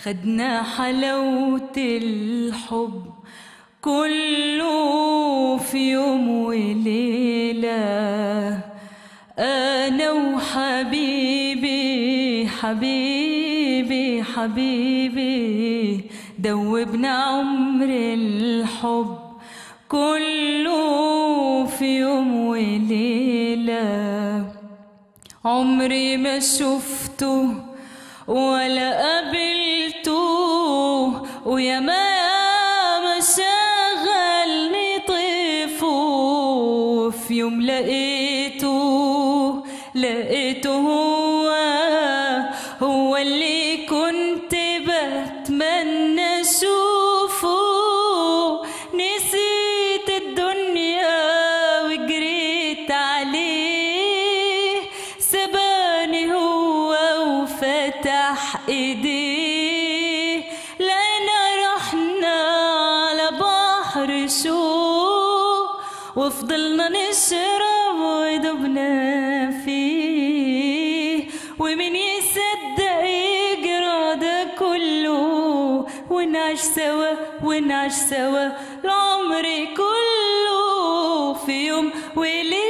خدنا حلاوة الحب كله في يوم وليلة، أنا وحبيبي حبيبي حبيبي دوبنا عمر الحب كله في يوم وليلة. عمري ما شفته ولا قابلته، ويا ما شغلني طيفه، في يوم لقيته هو اللي كنت بتمنى اشوفه. نسيت الدنيا وجريت عليه، سباني هو وفتح ايديه، لقينا رحنا على بحر شوق، وفضلنا نشرب ودبنا فيه. ومين يصدق يجرى ده كله، ونعيش سوا ونعيش سوا العمر كله في يوم وليلة.